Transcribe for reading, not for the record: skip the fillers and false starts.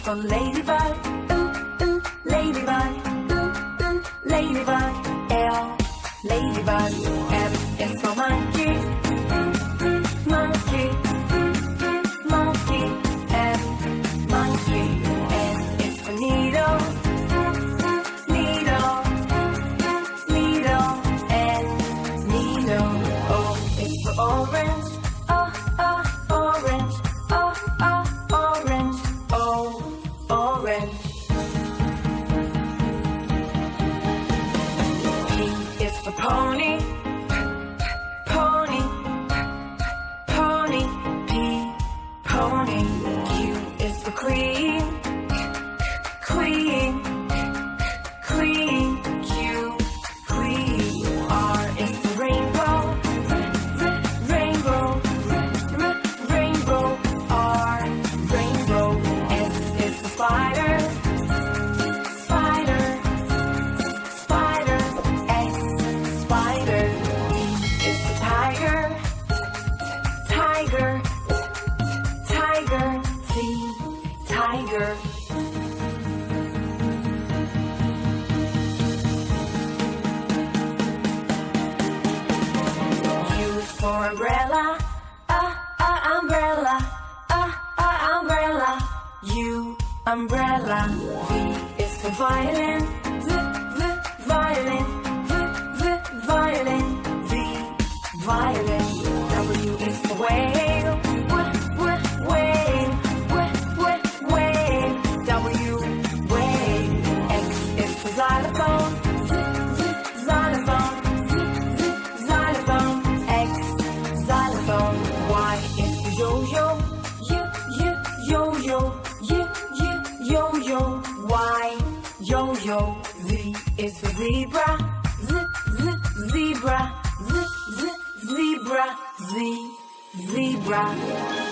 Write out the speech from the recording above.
for ladybug, ladybug, ladybug. L, ladybug. M is for monkey, monkey, monkey. M, monkey. N is for needle, needle, needle. N, needle. O is for orange, orange, orange. O, orange. P is for pony, pony, pony. P, pony. Q is for queen, queen, queen. Q, queen. R is for rainbow, rainbow, rainbow. R, rainbow. S is for spider, spider, spider. X, spider. T is for tiger, tiger, tiger. T, tiger. U is for umbrella, umbrella, umbrella. U, umbrella. V is for violin, violin, violin. V, violin. W is for whale, whale, whale. W, whale. X is for xylophone, xylophone, xylophone. X, xylophone. Y is for yo-yo, yo-yo, yo-yo. Y, yo-yo. Z is for zebra, zebra, zebra. Z, zebra.